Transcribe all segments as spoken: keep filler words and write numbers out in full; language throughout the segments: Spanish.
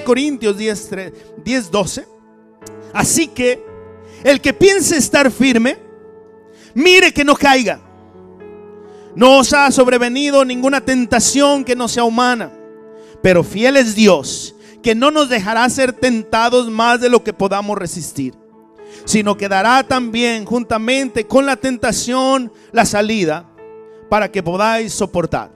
Corintios diez, doce. Así que el que piense estar firme, mire que no caiga. No os ha sobrevenido ninguna tentación que no sea humana, pero fiel es Dios, que no nos dejará ser tentados más de lo que podamos resistir, sino que dará también juntamente con la tentación la salida para que podáis soportar.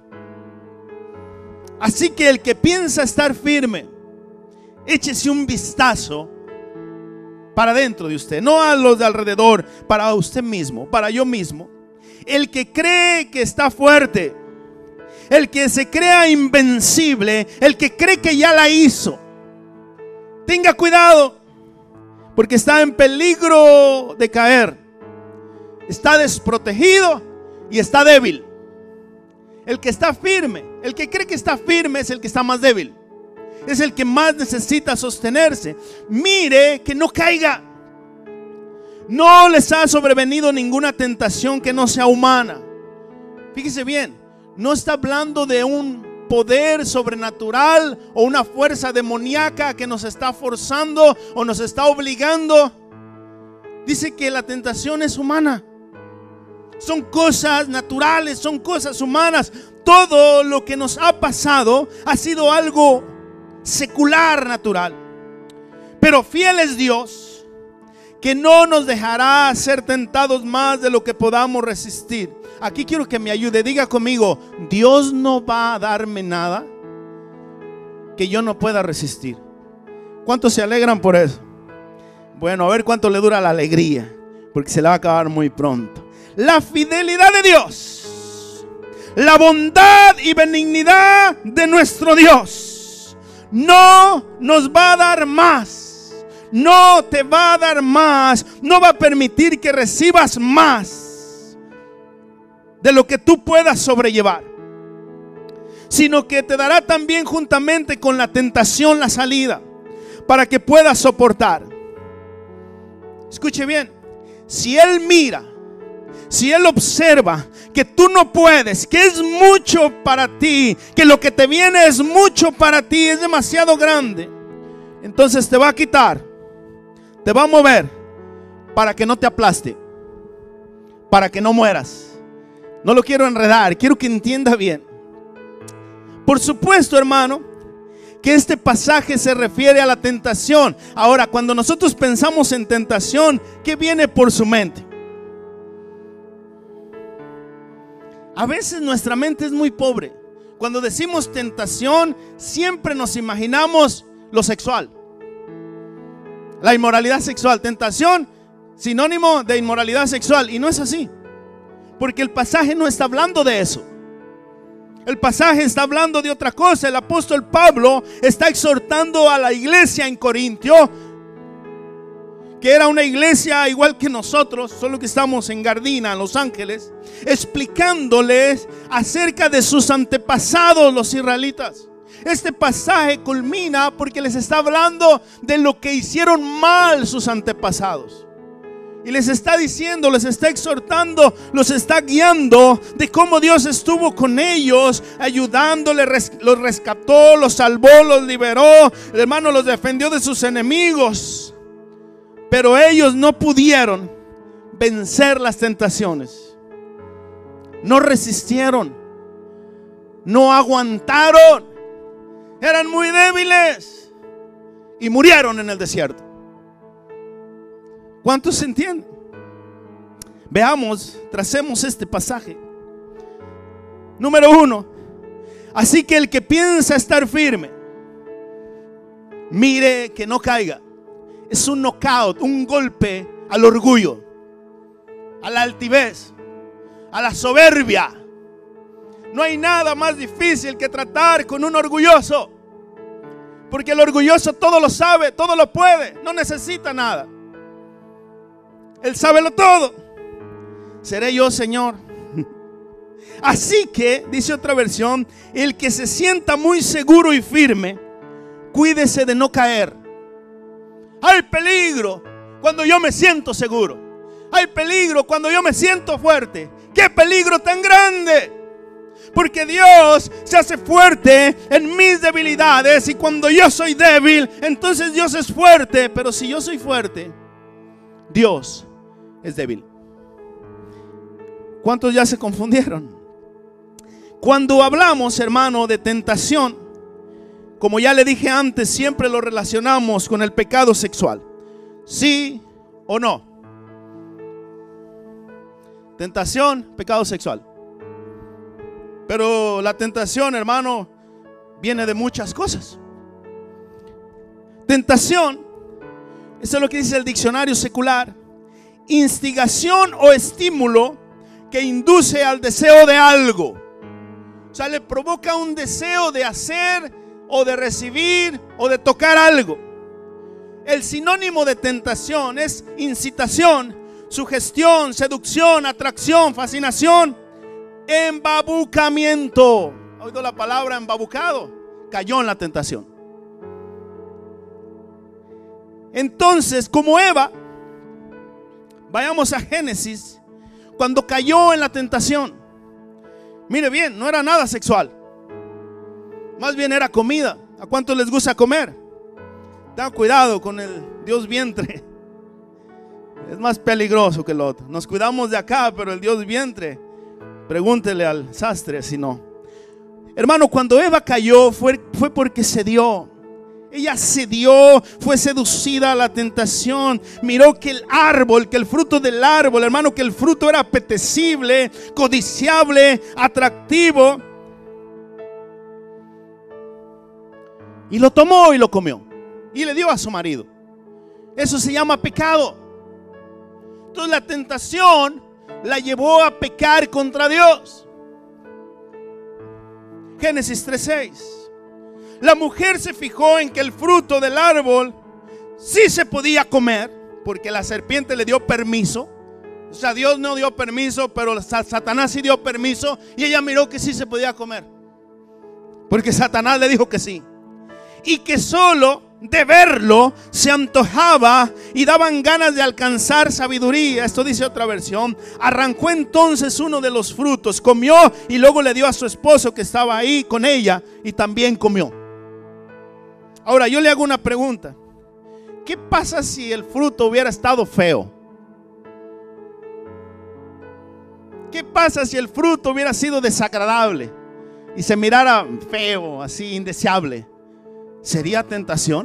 Así que el que piensa estar firme, échese un vistazo para dentro de usted, no a los de alrededor, para usted mismo, para yo mismo. El que cree que está fuerte, el que se crea invencible, el que cree que ya la hizo, tenga cuidado, porque está en peligro de caer, está desprotegido y está débil. El que está firme, el que cree que está firme es el que está más débil, es el que más necesita sostenerse. Mire que no caiga. No les ha sobrevenido ninguna tentación que no sea humana. Fíjese bien, no está hablando de un poder sobrenatural o una fuerza demoníaca que nos está forzando o nos está obligando. Dice que la tentación es humana. Son cosas naturales, son cosas humanas. Todo lo que nos ha pasado ha sido algo secular, natural. Pero fiel es Dios, que no nos dejará ser tentados más de lo que podamos resistir. Aquí quiero que me ayude, diga conmigo: Dios no va a darme nada que yo no pueda resistir. ¿Cuántos se alegran por eso? Bueno, a ver cuánto le dura la alegría, porque se la va a acabar muy pronto. La fidelidad de Dios, la bondad y benignidad de nuestro Dios no nos va a dar más. No te va a dar más, no va a permitir que recibas más de lo que tú puedas sobrellevar, sino que te dará también juntamente con la tentación la salida para que puedas soportar. Escuche bien, si Él mira, si Él observa que tú no puedes, que es mucho para ti, que lo que te viene es mucho para ti, es demasiado grande, entonces te va a quitar, te va a mover para que no te aplaste, para que no mueras. No lo quiero enredar, quiero que entienda bien. Por supuesto, hermano, que este pasaje se refiere a la tentación. Ahora, cuando nosotros pensamos en tentación, ¿qué viene por su mente? A veces nuestra mente es muy pobre. Cuando decimos tentación, siempre nos imaginamos lo sexual, la inmoralidad sexual. Tentación, sinónimo de inmoralidad sexual. Y no es así, porque el pasaje no está hablando de eso. El pasaje está hablando de otra cosa. El apóstol Pablo está exhortando a la iglesia en Corintio, que era una iglesia igual que nosotros, solo que estamos en Gardena, en Los Ángeles, explicándoles acerca de sus antepasados, los israelitas. Este pasaje culmina porque les está hablando de lo que hicieron mal sus antepasados. Y les está diciendo, les está exhortando, los está guiando de cómo Dios estuvo con ellos, ayudándoles, los rescató, los salvó, los liberó, el hermano los defendió de sus enemigos. Pero ellos no pudieron vencer las tentaciones, no resistieron, no aguantaron, eran muy débiles y murieron en el desierto. ¿Cuántos se entienden? Veamos, tracemos este pasaje. Número uno, así que el que piensa estar firme, mire que no caiga. Es un knockout, un golpe al orgullo, a la altivez, a la soberbia. No hay nada más difícil que tratar con un orgulloso, porque el orgulloso todo lo sabe, todo lo puede, no necesita nada. Él sabe lo todo. Seré yo, Señor. Así que, dice otra versión, el que se sienta muy seguro y firme, cuídese de no caer. Hay peligro cuando yo me siento seguro. Hay peligro cuando yo me siento fuerte. ¡Qué peligro tan grande! Porque Dios se hace fuerte en mis debilidades. Y cuando yo soy débil, entonces Dios es fuerte. Pero si yo soy fuerte, Dios es débil. ¿Cuántos ya se confundieron? Cuando hablamos, hermano, de tentación, como ya le dije antes, siempre lo relacionamos con el pecado sexual. ¿Sí o no? Tentación, pecado sexual. Pero la tentación, hermano, viene de muchas cosas. Tentación, eso es lo que dice el diccionario secular: instigación o estímulo que induce al deseo de algo. O sea, le provoca un deseo de hacer o de recibir o de tocar algo. El sinónimo de tentación es incitación, sugestión, seducción, atracción, fascinación, embabucamiento. ¿Ha oído la palabra embabucado? Cayó en la tentación. Entonces, como Eva, vayamos a Génesis, cuando cayó en la tentación. Mire bien, no era nada sexual, más bien era comida. ¿A cuántos les gusta comer? Ten cuidado con el Dios vientre. Es más peligroso que el otro. Nos cuidamos de acá, pero el Dios vientre, pregúntele al sastre si no. Hermano, cuando Eva cayó fue, fue porque se dio. Ella cedió, fue seducida a la tentación. Miró que el árbol, que el fruto del árbol, hermano, que el fruto era apetecible, codiciable, atractivo. Y lo tomó y lo comió. Y le dio a su marido. Eso se llama pecado. Entonces la tentación la llevó a pecar contra Dios. Génesis tres seis. La mujer se fijó en que el fruto del árbol sí se podía comer, porque la serpiente le dio permiso. O sea, Dios no dio permiso, pero Satanás sí dio permiso. Y ella miró que sí se podía comer, porque Satanás le dijo que sí. Y que solo de verlo se antojaba y daban ganas de alcanzar sabiduría. Esto dice otra versión. Arrancó entonces uno de los frutos, comió y luego le dio a su esposo que estaba ahí con ella y también comió. Ahora yo le hago una pregunta: ¿qué pasa si el fruto hubiera estado feo? ¿Qué pasa si el fruto hubiera sido desagradable y se mirara feo, así indeseable? ¿Sería tentación?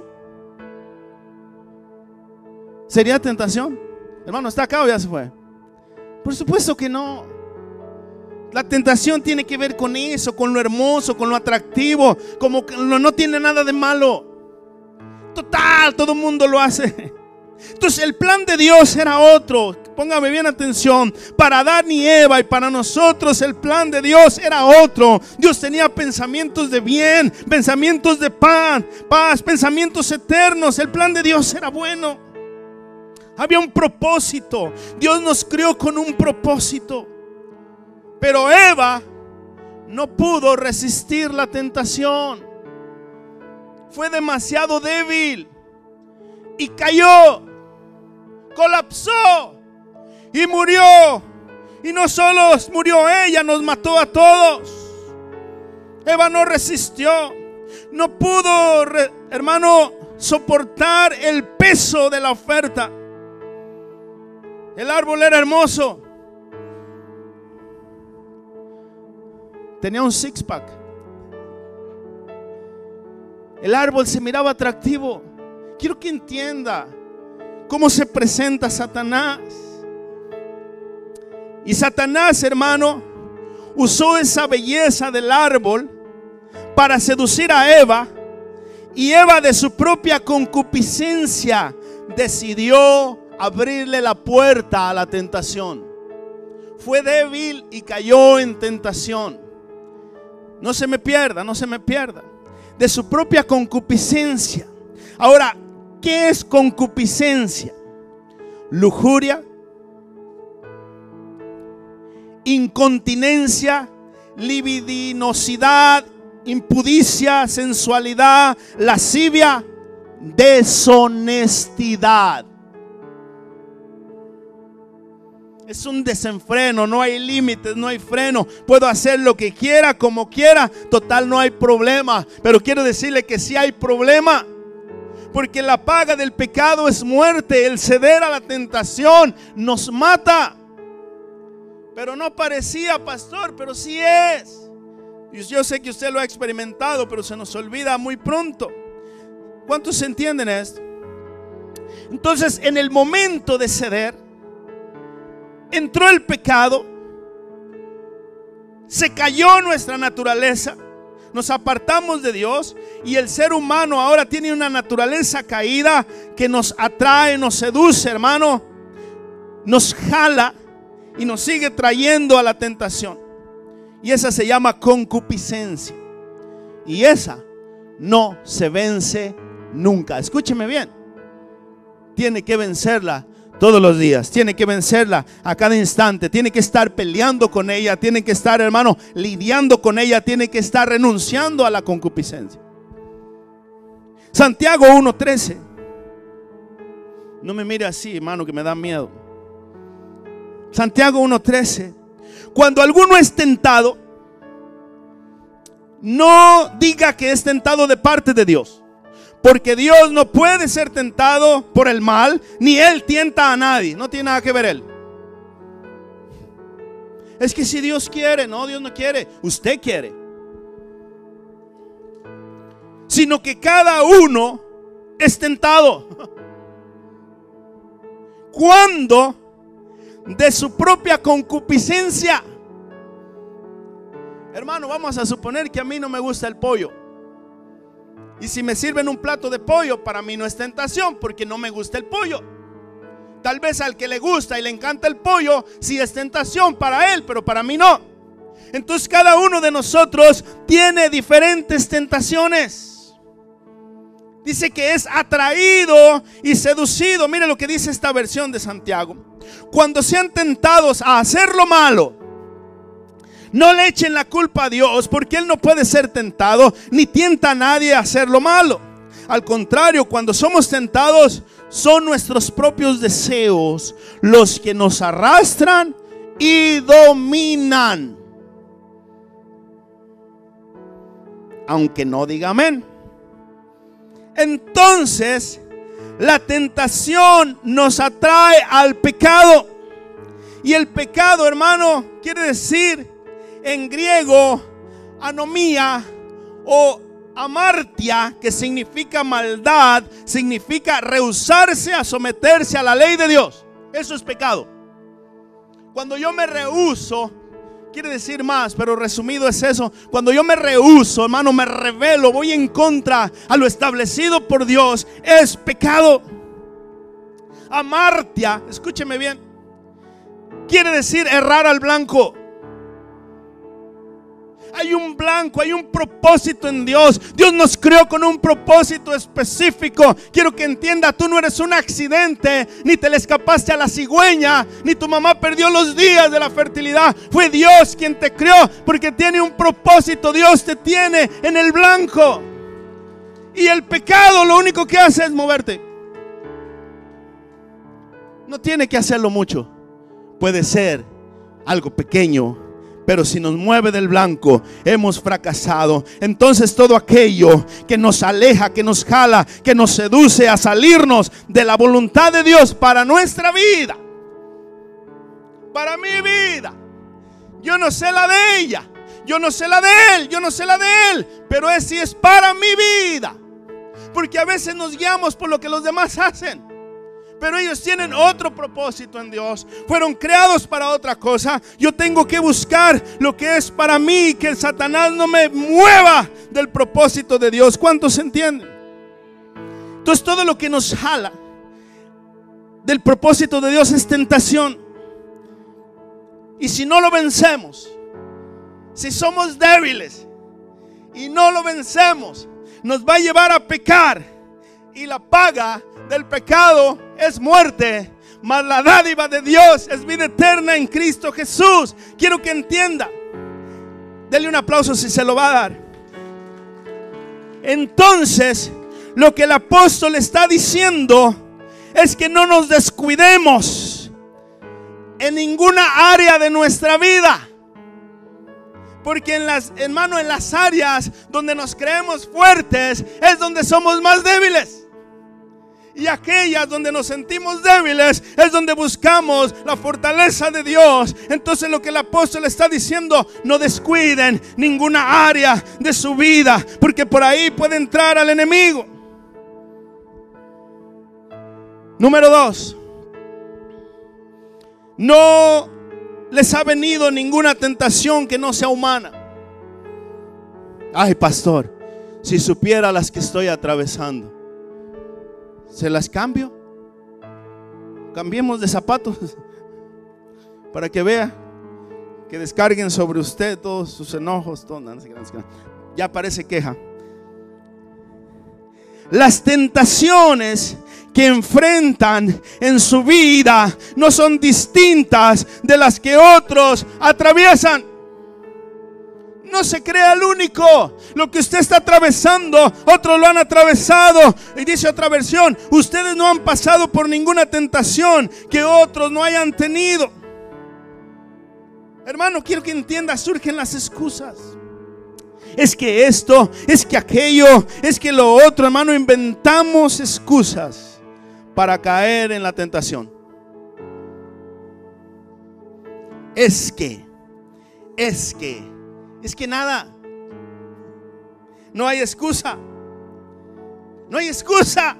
¿Sería tentación? Hermano, ¿está acá o ya se fue? Por supuesto que no. La tentación tiene que ver con eso, con lo hermoso, con lo atractivo, como que no tiene nada de malo. Total, todo el mundo lo hace. Entonces el plan de Dios era otro. Póngame bien atención. Para Adán y Eva y para nosotros el plan de Dios era otro. Dios tenía pensamientos de bien, pensamientos de paz, paz, pensamientos eternos. El plan de Dios era bueno. Había un propósito. Dios nos creó con un propósito. Pero Eva no pudo resistir la tentación. Fue demasiado débil y cayó, colapsó y murió. Y no solo murió ella, nos mató a todos. Eva no resistió, no pudo, hermano, soportar el peso de la oferta. El árbol era hermoso, tenía un six pack. El árbol se miraba atractivo. Quiero que entienda cómo se presenta Satanás. Y Satanás, hermano, usó esa belleza del árbol para seducir a Eva. Y Eva, de su propia concupiscencia, decidió abrirle la puerta a la tentación. Fue débil y cayó en tentación. No se me pierda, no se me pierda. De su propia concupiscencia. Ahora, ¿qué es concupiscencia? Lujuria, incontinencia, libidinosidad, impudicia, sensualidad, lascivia, deshonestidad. Es un desenfreno, no hay límites, no hay freno. Puedo hacer lo que quiera, como quiera. Total, no hay problema. Pero quiero decirle que sí hay problema. Porque la paga del pecado es muerte. El ceder a la tentación nos mata. Pero no parecía, pastor, pero sí es. Y yo sé que usted lo ha experimentado, pero se nos olvida muy pronto. ¿Cuántos entienden esto? Entonces, en el momento de ceder, entró el pecado, se cayó nuestra naturaleza, nos apartamos de Dios y el ser humano ahora tiene una naturaleza caída que nos atrae, nos seduce, hermano, nos jala y nos sigue trayendo a la tentación. Y esa se llama concupiscencia. Y esa no se vence nunca. Escúcheme bien. Tiene que vencerla todos los días. Tiene que vencerla a cada instante. Tiene que estar peleando con ella. Tiene que estar, hermano, lidiando con ella. Tiene que estar renunciando a la concupiscencia. Santiago uno trece. No me mire así, hermano, que me da miedo. Santiago uno trece. Cuando alguno es tentado, no diga que es tentado de parte de Dios. Porque Dios no puede ser tentado por el mal, ni Él tienta a nadie. No tiene nada que ver Él. Es que si Dios quiere, no, Dios no quiere, usted quiere. Sino que cada uno es tentado cuando de su propia concupiscencia. Hermano, vamos a suponer que a mí no me gusta el pollo. Y si me sirven un plato de pollo, para mí no es tentación, porque no me gusta el pollo. Tal vez al que le gusta y le encanta el pollo, sí es tentación para él, pero para mí no. Entonces cada uno de nosotros tiene diferentes tentaciones. Dice que es atraído y seducido. Mire lo que dice esta versión de Santiago. Cuando sean tentados a hacer lo malo, no le echen la culpa a Dios, porque Él no puede ser tentado, ni tienta a nadie a hacer lo malo. Al contrario, cuando somos tentados, son nuestros propios deseos los que nos arrastran y dominan. Aunque no diga amén. Entonces, la tentación nos atrae al pecado. Y el pecado, hermano, quiere decir en griego anomía o amartia, que significa maldad, significa rehusarse a someterse a la ley de Dios. Eso es pecado. Cuando yo me rehuso, quiere decir más, pero resumido es eso. Cuando yo me rehuso, hermano, me rebelo, voy en contra a lo establecido por Dios, es pecado. Amartia, escúcheme bien, quiere decir errar al blanco. Hay un blanco, hay un propósito en Dios. Dios nos creó con un propósito específico. Quiero que entienda, tú no eres un accidente, ni te le escapaste a la cigüeña, ni tu mamá perdió los días de la fertilidad. Fue Dios quien te creó, porque tiene un propósito. Dios te tiene en el blanco. Y el pecado lo único que hace es moverte. No tiene que hacerlo mucho. Puede ser algo pequeño, pero si nos mueve del blanco, hemos fracasado. Entonces todo aquello que nos aleja, que nos jala, que nos seduce a salirnos de la voluntad de Dios para nuestra vida, para mi vida, yo no sé la de ella, yo no sé la de él, yo no sé la de él, pero es si es para mi vida. Porque a veces nos guiamos por lo que los demás hacen, pero ellos tienen otro propósito en Dios. Fueron creados para otra cosa. Yo tengo que buscar lo que es para mí, que el Satanás no me mueva del propósito de Dios. ¿Cuántos entienden? Entonces todo lo que nos jala del propósito de Dios es tentación. Y si no lo vencemos, si somos débiles y no lo vencemos, nos va a llevar a pecar. Y la paga del pecado es muerte, mas la dádiva de Dios es vida eterna en Cristo Jesús. Quiero que entienda. Dele un aplauso si se lo va a dar. Entonces, lo que el apóstol está diciendo es que no nos descuidemos en ninguna área de nuestra vida. Porque en las, hermano, en las áreas donde nos creemos fuertes es donde somos más débiles. Y aquellas donde nos sentimos débiles es donde buscamos la fortaleza de Dios. Entonces lo que el apóstol está diciendo: no descuiden ninguna área de su vida, porque por ahí puede entrar al enemigo. Número dos, no les ha venido ninguna tentación que no sea humana. Ay, pastor, si supiera las que estoy atravesando. ¿Se las cambio? Cambiemos de zapatos para que vea, que descarguen sobre usted todos sus enojos, todo. Ya parece queja. Las tentaciones que enfrentan en su vida no son distintas de las que otros atraviesan. No se crea el único. Lo que usted está atravesando, otros lo han atravesado. Y dice otra versión: ustedes no han pasado por ninguna tentación que otros no hayan tenido. Hermano, quiero que entienda, surgen las excusas. Es que esto, es que aquello, es que lo otro, hermano. Inventamos excusas para caer en la tentación. Es que, es que Es que nada. No hay excusa. No hay excusa.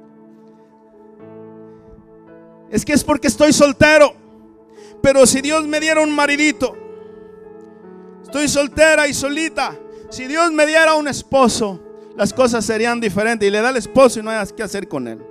Es que es porque estoy soltero. Pero si Dios me diera un maridito, estoy soltera y solita. Si Dios me diera un esposo, las cosas serían diferentes. Y le da al esposo y no hay qué hacer con él.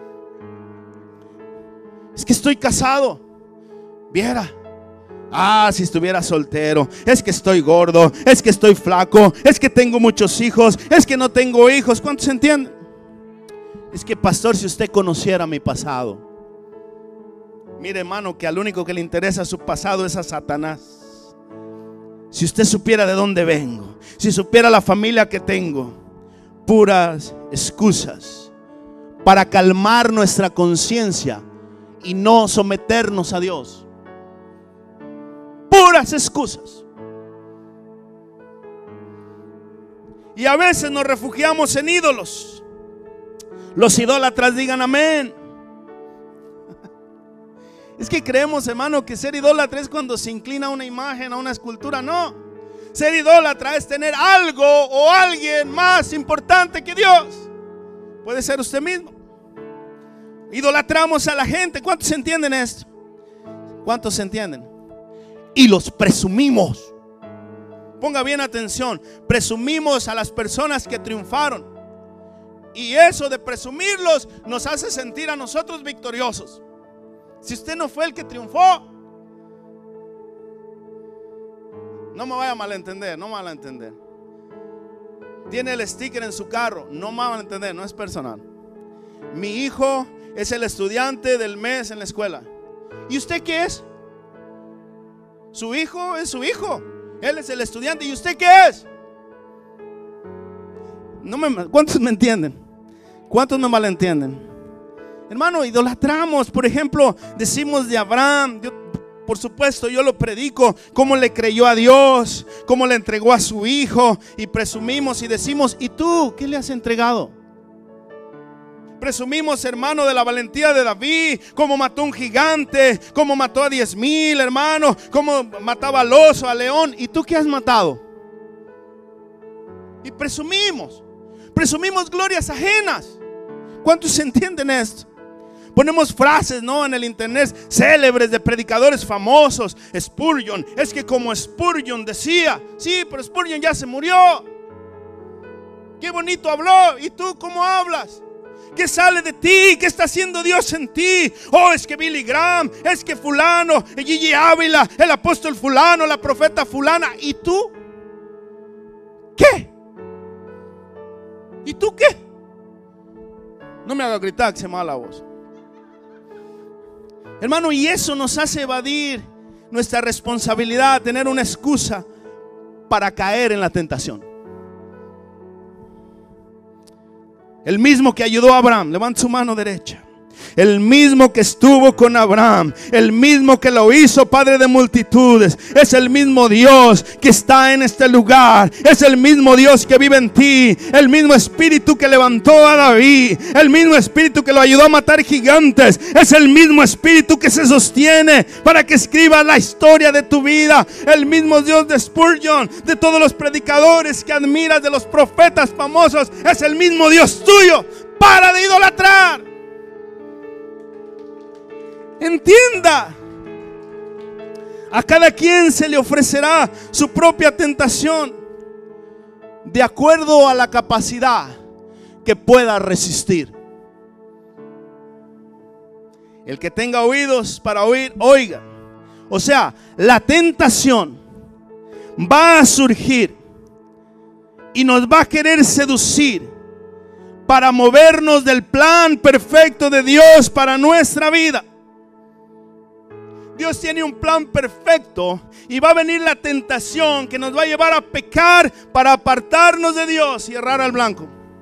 Es que estoy casado. Viera. Ah, si estuviera soltero. Es que estoy gordo. Es que estoy flaco. Es que tengo muchos hijos. Es que no tengo hijos. ¿Cuántos entienden? Es que, pastor, si usted conociera mi pasado. Mire, hermano, que al único que le interesa su pasado es a Satanás. Si usted supiera de dónde vengo, si supiera la familia que tengo. Puras excusas para calmar nuestra conciencia y no someternos a Dios. Puras excusas. Y a veces nos refugiamos en ídolos. Los idólatras digan amén. Es que creemos, hermano, que ser idólatra es cuando se inclina a una imagen, a una escultura. No. Ser idólatra es tener algo o alguien más importante que Dios. Puede ser usted mismo. Idolatramos a la gente. ¿Cuántos entienden esto? ¿Cuántos entienden? Y los presumimos. Ponga bien atención. Presumimos a las personas que triunfaron. Y eso de presumirlos nos hace sentir a nosotros victoriosos. Si usted no fue el que triunfó, no me vaya a malentender, no me vaya a entender. Tiene el sticker en su carro, no me vaya a entender, no es personal. Mi hijo es el estudiante del mes en la escuela. ¿Y usted qué es? Su hijo es su hijo. Él es el estudiante. ¿Y usted qué es? No me, ¿cuántos me entienden? ¿Cuántos me malentienden? Hermano, idolatramos. Por ejemplo, decimos de Abraham. Yo, por supuesto, yo lo predico. Cómo le creyó a Dios, cómo le entregó a su hijo. Y presumimos y decimos: ¿y tú qué le has entregado? Presumimos, hermano, de la valentía de David, cómo mató a un gigante, cómo mató a diez mil, hermano, cómo mataba al oso, al león. ¿Y tú qué has matado? Y presumimos, presumimos glorias ajenas. ¿Cuántos entienden esto? Ponemos frases, ¿no?, en el internet célebres de predicadores famosos. Spurgeon, es que como Spurgeon decía. Sí, pero Spurgeon ya se murió. Qué bonito habló. ¿Y tú cómo hablas? ¿Qué sale de ti? ¿Qué está haciendo Dios en ti? Oh, es que Billy Graham, es que fulano, Gigi Ávila, el apóstol fulano, la profeta fulana. ¿Y tú? ¿Qué? ¿Y tú qué? No me haga gritar que se me va la voz. Hermano, y eso nos hace evadir nuestra responsabilidad, tener una excusa para caer en la tentación. El mismo que ayudó a Abraham, levanta su mano derecha. el mismo que estuvo con Abraham, el mismo que lo hizo padre de multitudes, es el mismo Dios que está en este lugar, es el mismo Dios que vive en ti, el mismo espíritu que levantó a David, el mismo espíritu que lo ayudó a matar gigantes, es el mismo espíritu que se sostiene para que escriba la historia de tu vida, el mismo Dios de Spurgeon, de todos los predicadores que admiras, de los profetas famosos, es el mismo Dios tuyo. Para de idolatrar. Entienda, a cada quien se le ofrecerá su propia tentación de acuerdo a la capacidad que pueda resistir. El que tenga oídos para oír, oiga. O sea, la tentación va a surgir y nos va a querer seducir para movernos del plan perfecto de Dios para nuestra vida. Dios tiene un plan perfecto y va a venir la tentación que nos va a llevar a pecar para apartarnos de Dios y errar al blanco.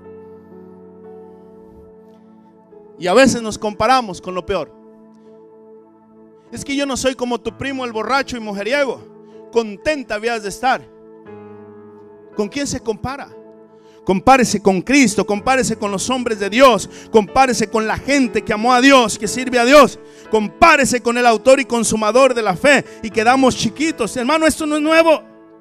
Y a veces nos comparamos con lo peor. Es que yo no soy como tu primo el borracho y mujeriego. Contenta habías de estar. ¿Con quién se compara? Compárese con Cristo, compárese con los hombres de Dios, compárese con la gente que amó a Dios, que sirve a Dios, compárese con el autor y consumador de la fe, y quedamos chiquitos. Hermano, esto no es nuevo.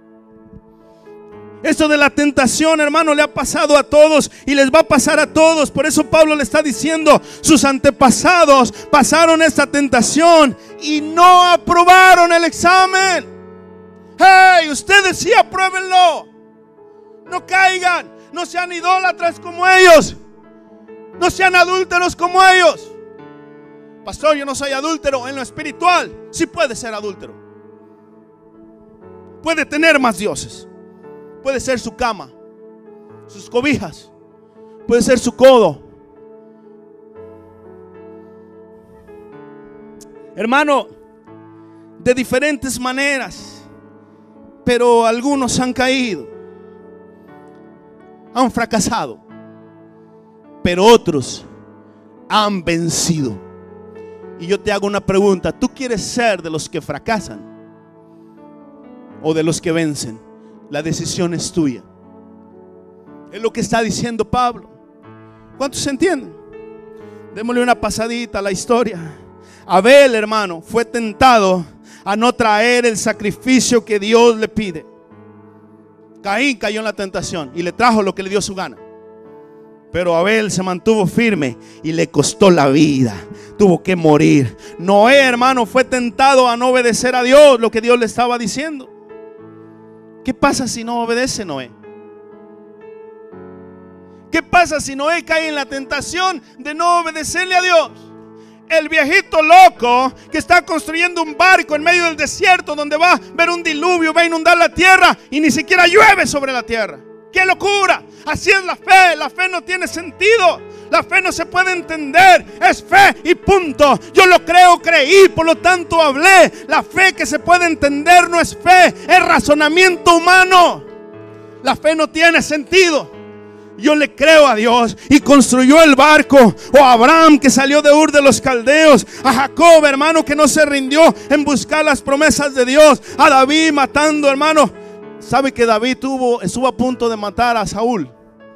Esto de la tentación, hermano, le ha pasado a todos y les va a pasar a todos. Por eso Pablo le está diciendo, sus antepasados pasaron esta tentación y no aprobaron el examen. Hey, ustedes sí apruébenlo. No caigan. No sean idólatras como ellos. No sean adúlteros como ellos. Pastor, yo no soy adúltero. En lo espiritual sí puede ser adúltero. Puede tener más dioses. Puede ser su cama, sus cobijas, puede ser su codo. Hermano, de diferentes maneras, pero algunos han caído, han fracasado, pero otros han vencido. Y yo te hago una pregunta: ¿tú quieres ser de los que fracasan o de los que vencen? La decisión es tuya. Es lo que está diciendo Pablo. ¿Cuántos entienden? Démosle una pasadita a la historia. Abel, hermano, fue tentado a no traer el sacrificio que Dios le pide. Caín cayó en la tentación y le trajo lo que le dio su gana. Pero Abel se mantuvo firme y le costó la vida. Tuvo que morir. Noé, hermano, fue tentado a no obedecer a Dios, lo que Dios le estaba diciendo. ¿Qué pasa si no obedece Noé? ¿Qué pasa si Noé cae en la tentación de no obedecerle a Dios? El viejito loco que está construyendo un barco en medio del desierto, donde va a ver un diluvio, va a inundar la tierra y ni siquiera llueve sobre la tierra. ¡Qué locura! Así es la fe. La fe no tiene sentido. La fe no se puede entender. Es fe y punto. Yo lo creo, creí, por lo tanto hablé. La fe que se puede entender no es fe, es razonamiento humano. La fe no tiene sentido. Yo le creo a Dios y construyó el barco. O a Abraham, que salió de Ur de los Caldeos. A Jacob, hermano, que no se rindió en buscar las promesas de Dios. A David matando, hermano. ¿Sabe que David tuvo, estuvo a punto de matar a Saúl?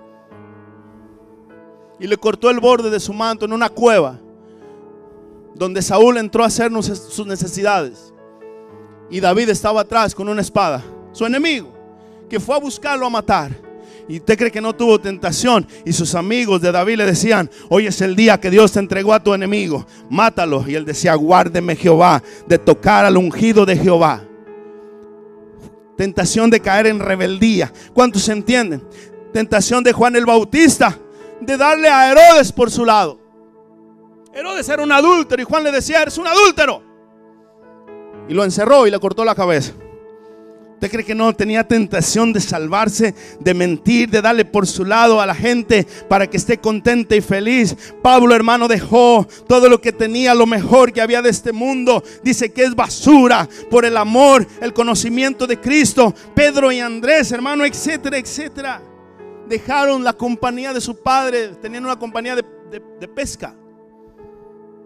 Y le cortó el borde de su manto en una cueva donde Saúl entró a hacer sus necesidades. Y David estaba atrás con una espada, su enemigo, que fue a buscarlo a matar. Y usted cree que no tuvo tentación. Y sus amigos de David le decían: hoy es el día que Dios te entregó a tu enemigo, mátalo. Y él decía: guárdeme Jehová de tocar al ungido de Jehová. Tentación de caer en rebeldía. ¿Cuántos entienden? Tentación de Juan el Bautista de darle a Herodes por su lado. Herodes era un adúltero y Juan le decía: eres un adúltero. Y lo encerró y le cortó la cabeza. ¿Usted cree que no tenía tentación de salvarse, de mentir, de darle por su lado a la gente para que esté contenta y feliz? Pablo, hermano, dejó todo lo que tenía, lo mejor que había de este mundo. Dice que es basura por el amor, el conocimiento de Cristo. Pedro y Andrés, hermano, etcétera, etcétera, dejaron la compañía de su padre. Tenían una compañía de, de, de pesca.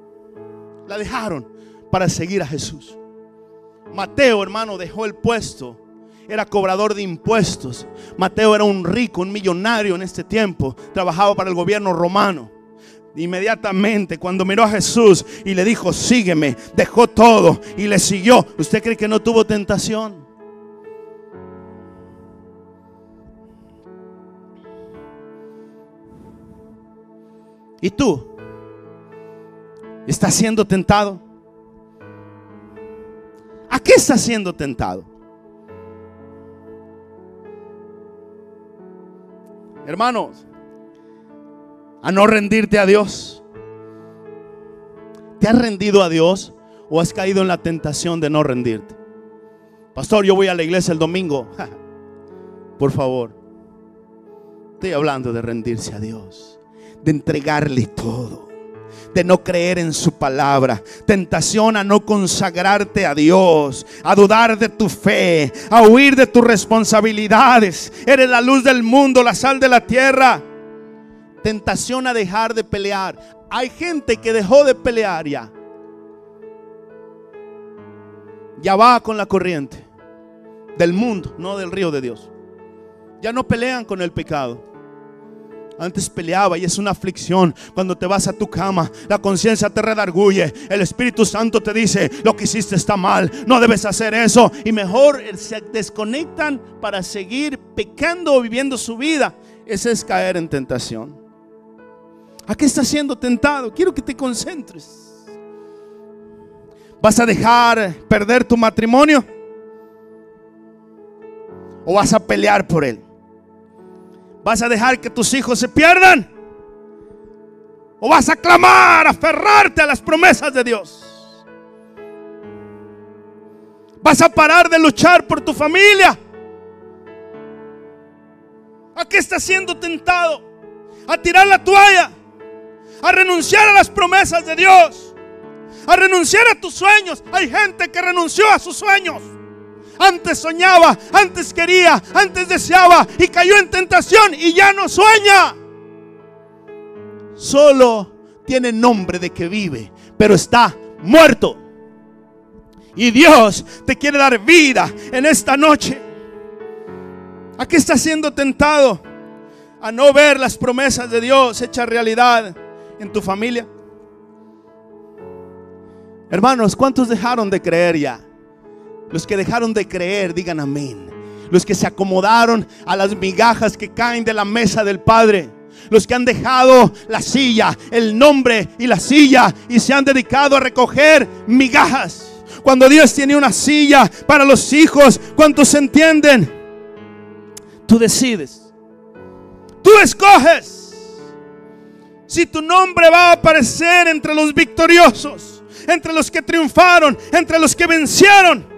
La dejaron para seguir a Jesús. Mateo, hermano, dejó el puesto. Era cobrador de impuestos. Mateo era un rico, un millonario en este tiempo. Trabajaba para el gobierno romano. Inmediatamente cuando miró a Jesús y le dijo: sígueme, dejó todo y le siguió. ¿Usted cree que no tuvo tentación? ¿Y tú? ¿Estás siendo tentado? ¿A qué estás siendo tentado? Hermanos, a no rendirte a Dios. ¿Te has rendido a Dios o has caído en la tentación de no rendirte? Pastor, yo voy a la iglesia el domingo. Por favor, estoy hablando de rendirse a Dios, de entregarle todo, de no creer en su palabra. Tentación a no consagrarte a Dios, a dudar de tu fe, a huir de tus responsabilidades. Eres la luz del mundo, la sal de la tierra. Tentación a dejar de pelear. Hay gente que dejó de pelear ya. Ya va con la corriente del mundo, no del río de Dios. Ya no pelean con el pecado. Antes peleaba y es una aflicción. Cuando te vas a tu cama, la conciencia te redarguye. El Espíritu Santo te dice: lo que hiciste está mal, no debes hacer eso. Y mejor se desconectan para seguir pecando o viviendo su vida. Ese es caer en tentación. ¿A qué estás siendo tentado? Quiero que te concentres. ¿Vas a dejar perder tu matrimonio? ¿O vas a pelear por él? ¿Vas a dejar que tus hijos se pierdan? ¿O vas a clamar, aferrarte a las promesas de Dios? ¿Vas a parar de luchar por tu familia? ¿A qué estás siendo tentado? ¿A tirar la toalla? ¿A renunciar a las promesas de Dios? ¿A renunciar a tus sueños? Hay gente que renunció a sus sueños. Antes soñaba, antes quería, antes deseaba y cayó en tentación y ya no sueña. Solo tiene nombre de que vive, pero está muerto. Y Dios te quiere dar vida en esta noche. ¿A qué estás siendo tentado? A no ver las promesas de Dios hechas realidad en tu familia. Hermanos, ¿cuántos dejaron de creer ya? Los que dejaron de creer, digan amén. Los que se acomodaron a las migajas que caen de la mesa del Padre. Los que han dejado la silla, el nombre y la silla, y se han dedicado a recoger migajas. Cuando Dios tiene una silla para los hijos, ¿cuántos entienden? Tú decides. Tú escoges si tu nombre va a aparecer entre los victoriosos, entre los que triunfaron, entre los que vencieron,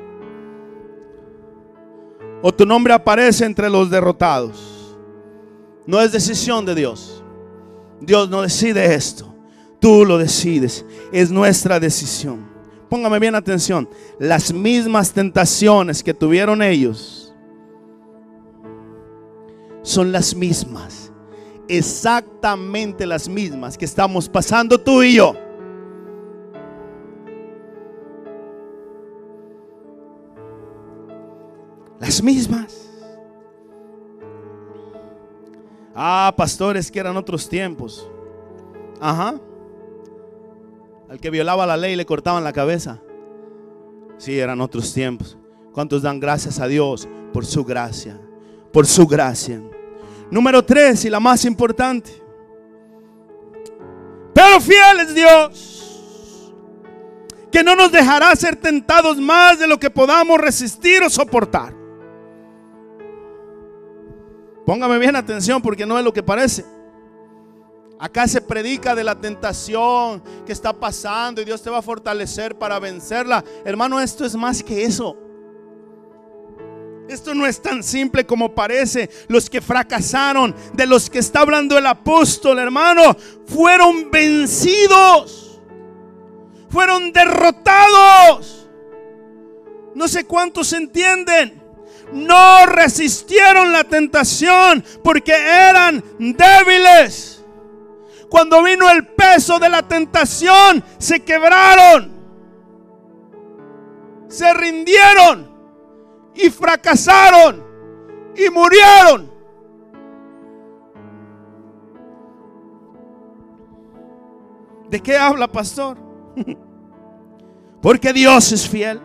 o tu nombre aparece entre los derrotados. No es decisión de Dios. Dios no decide esto. Tú lo decides. Es nuestra decisión. Póngame bien atención. Las mismas tentaciones que tuvieron ellos son las mismas, exactamente las mismas que estamos pasando tú y yo. Las mismas. Ah, pastores, que eran otros tiempos. Ajá. Al que violaba la ley le cortaban la cabeza. Sí, eran otros tiempos. ¿Cuántos dan gracias a Dios por su gracia? Por su gracia. Número tres, y la más importante. Pero fiel es Dios, que no nos dejará ser tentados más de lo que podamos resistir o soportar. Póngame bien atención, porque no es lo que parece. Acá se predica de la tentación que está pasando y Dios te va a fortalecer para vencerla. Hermano, esto es más que eso. Esto no es tan simple como parece. Los que fracasaron, de los que está hablando el apóstol, hermano, fueron vencidos, fueron derrotados. No sé cuántos entienden. No resistieron la tentación porque eran débiles. Cuando vino el peso de la tentación, se quebraron, se rindieron y fracasaron y murieron. ¿De qué habla, pastor? Porque Dios es fiel.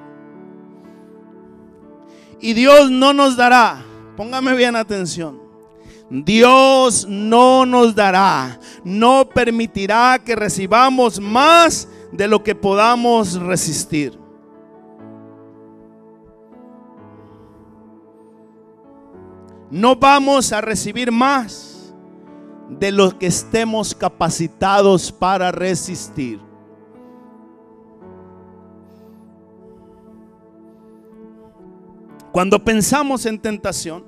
Y Dios no nos dará, póngame bien atención, Dios no nos dará, no permitirá que recibamos más de lo que podamos resistir. No vamos a recibir más de lo que estemos capacitados para resistir. Cuando pensamos en tentación,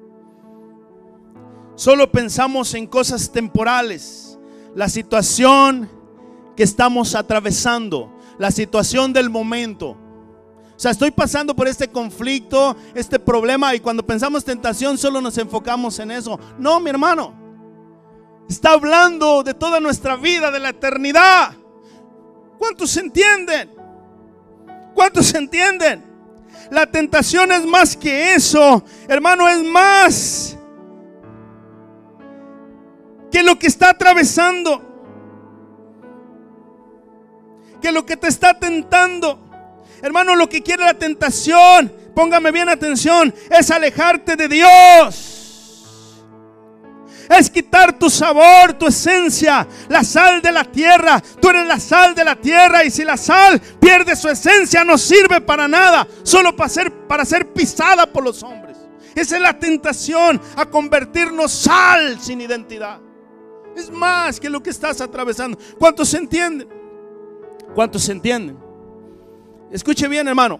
solo pensamos en cosas temporales, la situación que estamos atravesando, la situación del momento. O sea, estoy pasando por este conflicto, este problema, y cuando pensamos tentación solo nos enfocamos en eso. No, mi hermano, está hablando de toda nuestra vida, de la eternidad. ¿Cuántos entienden? ¿Cuántos entienden? La tentación es más que eso, hermano, es más que lo que está atravesando, que lo que te está tentando. Hermano, lo que quiere la tentación, póngame bien atención, es alejarte de Dios. Es quitar tu sabor, tu esencia, la sal de la tierra. Tú eres la sal de la tierra, y si la sal pierde su esencia, no sirve para nada, solo para ser, para ser pisada por los hombres. Esa es la tentación, a convertirnos sal sin identidad. Es más que lo que estás atravesando. ¿Cuántos se entienden? ¿Cuántos se entienden? Escuche bien, hermano.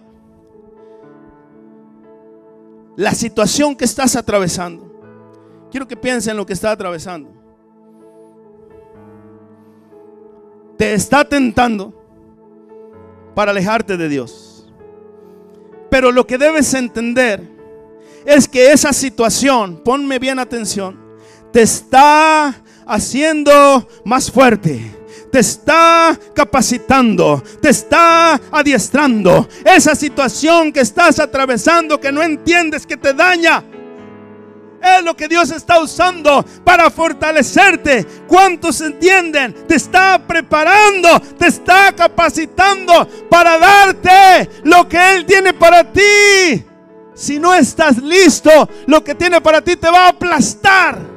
La situación que estás atravesando, quiero que piensen en lo que está atravesando. Te está tentando para alejarte de Dios. Pero lo que debes entender es que esa situación, ponme bien atención, te está haciendo más fuerte, te está capacitando, te está adiestrando. Esa situación que estás atravesando, que no entiendes, que te daña, es lo que Dios está usando para fortalecerte. ¿Cuántos entienden? Te está preparando, te está capacitando para darte lo que Él tiene para ti. Si no estás listo, lo que tiene para ti te va a aplastar.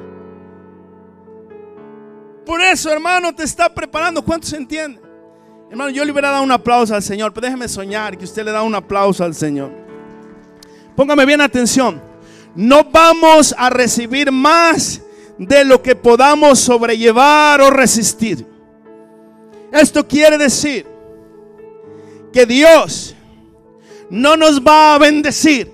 Por eso, hermano, te está preparando. ¿Cuántos entienden? Hermano, yo le hubiera dado un aplauso al Señor, pero déjeme soñar que usted le da un aplauso al Señor. Póngame bien atención. No vamos a recibir más de lo que podamos sobrellevar o resistir. Esto quiere decir que Dios no nos va a bendecir,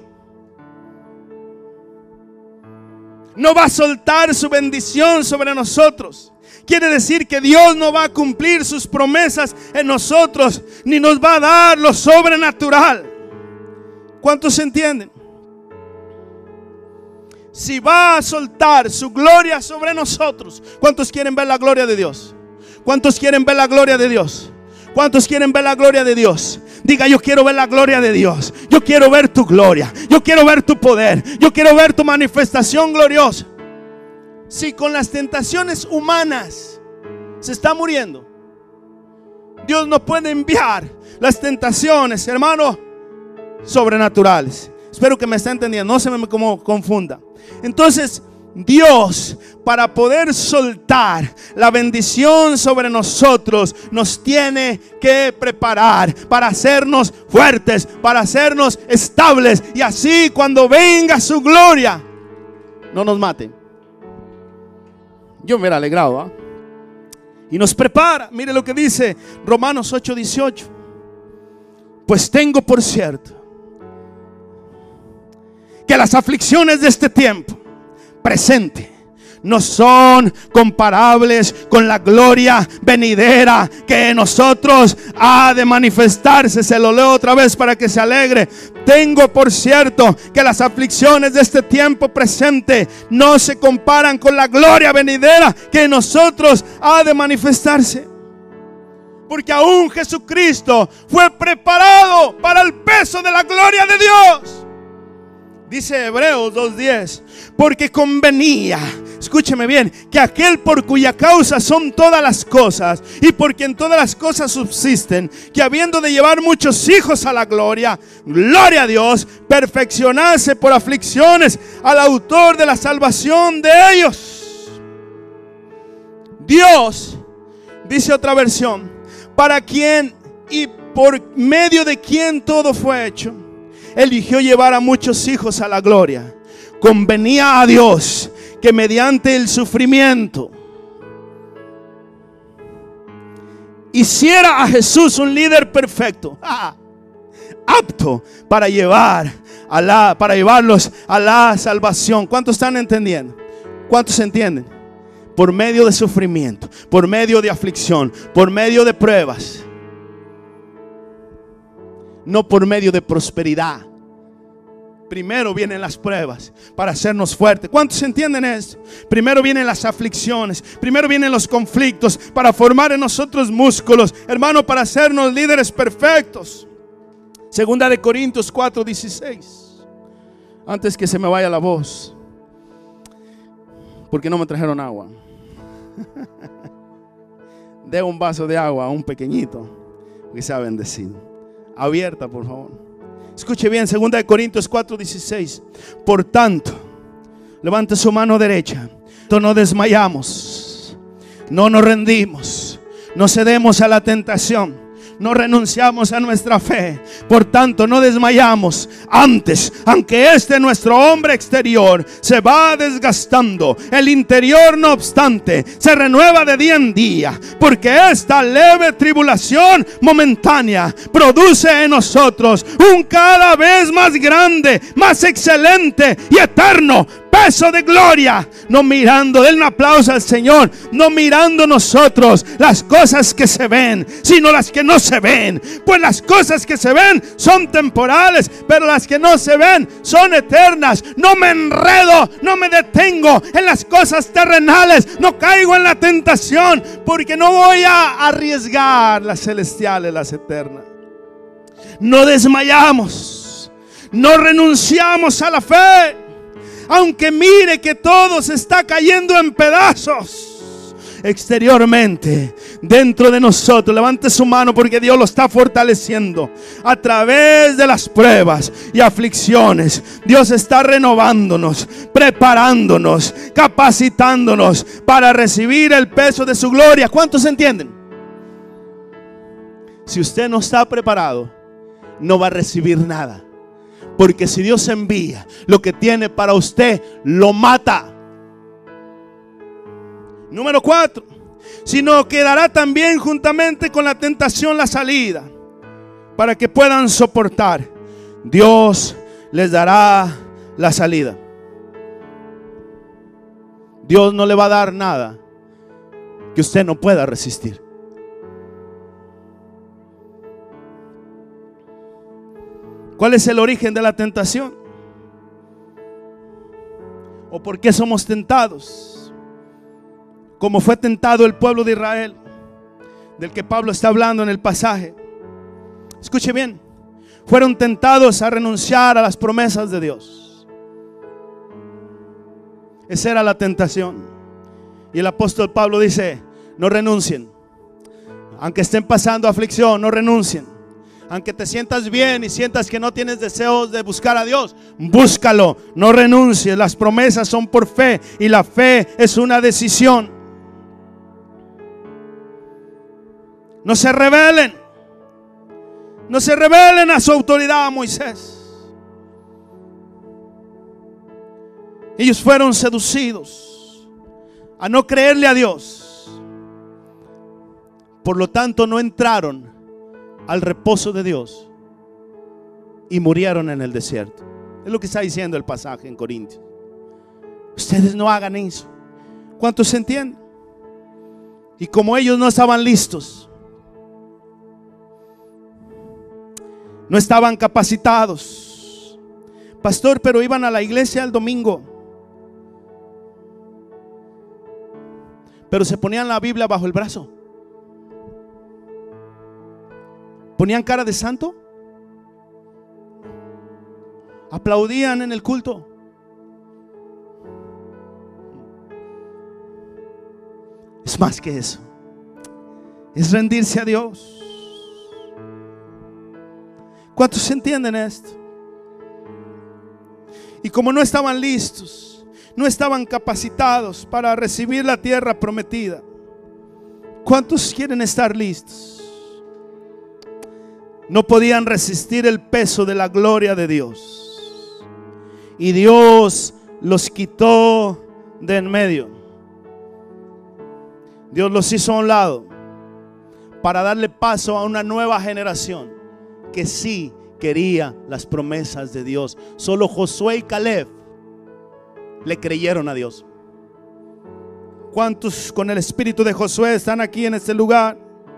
no va a soltar su bendición sobre nosotros. Quiere decir que Dios no va a cumplir sus promesas en nosotros, ni nos va a dar lo sobrenatural. ¿Cuántos entienden? Si va a soltar su gloria sobre nosotros, ¿cuántos quieren ver la gloria de Dios? ¿Cuántos quieren ver la gloria de Dios? ¿Cuántos quieren ver la gloria de Dios? Diga: yo quiero ver la gloria de Dios. Yo quiero ver tu gloria. Yo quiero ver tu poder. Yo quiero ver tu manifestación gloriosa. Si con las tentaciones humanas se está muriendo, Dios no puede enviar las tentaciones, hermano, sobrenaturales. Espero que me esté entendiendo, no se me como confunda. Entonces, Dios, para poder soltar la bendición sobre nosotros, nos tiene que preparar para hacernos fuertes, para hacernos estables, y así cuando venga su gloria no nos mate. Yo me hubiera alegrado, ¿eh? Y nos prepara. Mire lo que dice Romanos ocho dieciocho. Pues tengo por cierto que las aflicciones de este tiempo presente no son comparables con la gloria venidera que en nosotros ha de manifestarse. Se lo leo otra vez para que se alegre. Tengo por cierto que las aflicciones de este tiempo presente no se comparan con la gloria venidera que en nosotros ha de manifestarse. Porque aún Jesucristo fue preparado para el peso de la gloria de Dios. Dice Hebreos dos diez, porque convenía, escúcheme bien, que aquel por cuya causa son todas las cosas y por quien todas las cosas subsisten, que habiendo de llevar muchos hijos a la gloria, gloria a Dios, perfeccionase por aflicciones al autor de la salvación de ellos. Dios, dice otra versión, para quien y por medio de quien todo fue hecho, eligió llevar a muchos hijos a la gloria. Convenía a Dios que mediante el sufrimiento hiciera a Jesús un líder perfecto, ah, apto para llevar a la, para llevarlos a la salvación. ¿Cuántos están entendiendo? ¿Cuántos entienden? Por medio de sufrimiento, por medio de aflicción, por medio de pruebas, no por medio de prosperidad. Primero vienen las pruebas para hacernos fuertes. ¿Cuántos entienden esto? Primero vienen las aflicciones, primero vienen los conflictos para formar en nosotros músculos, hermano, para hacernos líderes perfectos. Segunda de Corintios cuatro dieciséis. Antes que se me vaya la voz, porque no me trajeron agua. De un vaso de agua a un pequeñito que sea bendecido. Abierta, por favor. Escuche bien, segunda de Corintios cuatro dieciséis. Por tanto, levante su mano derecha. No desmayamos, no nos rendimos, no cedemos a la tentación, no renunciamos a nuestra fe. Por tanto, no desmayamos. Antes, aunque este nuestro hombre exterior se va desgastando, el interior, no obstante, se renueva de día en día. Porque esta leve tribulación momentánea produce en nosotros un cada vez más grande, más excelente y eterno peso de gloria. No mirando, denle un aplauso al Señor, no mirando nosotros las cosas que se ven, sino las que no se ven. Pues las cosas que se ven son temporales, pero las que no se ven son eternas. No me enredo, no me detengo en las cosas terrenales, no caigo en la tentación, porque no voy a arriesgar las celestiales, las eternas. No desmayamos, no renunciamos a la fe. Aunque mire que todo se está cayendo en pedazos exteriormente, dentro de nosotros, levante su mano, porque Dios lo está fortaleciendo a través de las pruebas y aflicciones. Dios está renovándonos, preparándonos, capacitándonos para recibir el peso de su gloria. ¿Cuántos entienden? Si usted no está preparado, no va a recibir nada. Porque si Dios envía lo que tiene para usted, lo mata. Número cuatro, sino que dará también juntamente con la tentación la salida, para que puedan soportar. Dios les dará la salida. Dios no le va a dar nada que usted no pueda resistir. ¿Cuál es el origen de la tentación? ¿O por qué somos tentados? Como fue tentado el pueblo de Israel, del que Pablo está hablando en el pasaje. Escuche bien, fueron tentados a renunciar a las promesas de Dios. Esa era la tentación. Y el apóstol Pablo dice: no renuncien. Aunque estén pasando aflicción, no renuncien. Aunque te sientas bien y sientas que no tienes deseos de buscar a Dios, búscalo, no renuncies. Las promesas son por fe y la fe es una decisión. No se rebelen, no se rebelen a su autoridad, Moisés. Ellos fueron seducidos a no creerle a Dios. Por lo tanto, no entraron al reposo de Dios y murieron en el desierto. Es lo que está diciendo el pasaje en Corintios. Ustedes no hagan eso. ¿Cuántos entienden? Y como ellos no estaban listos, no estaban capacitados, pastor, pero iban a la iglesia el domingo, pero se ponían la Biblia bajo el brazo, ponían cara de santo, aplaudían en el culto. Es más que eso, es rendirse a Dios. ¿Cuántos entienden esto? Y como no estaban listos, no estaban capacitados para recibir la tierra prometida, ¿cuántos quieren estar listos? No podían resistir el peso de la gloria de Dios, y Dios los quitó de en medio. Dios los hizo a un lado para darle paso a una nueva generación que sí quería las promesas de Dios. Solo Josué y Caleb le creyeron a Dios. ¿Cuántos con el espíritu de Josué están aquí en este lugar?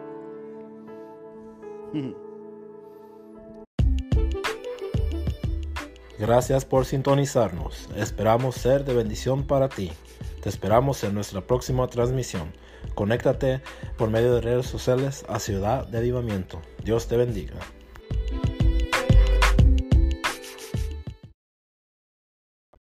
Gracias por sintonizarnos. Esperamos ser de bendición para ti. Te esperamos en nuestra próxima transmisión. Conéctate por medio de redes sociales a Ciudad de Avivamiento. Dios te bendiga.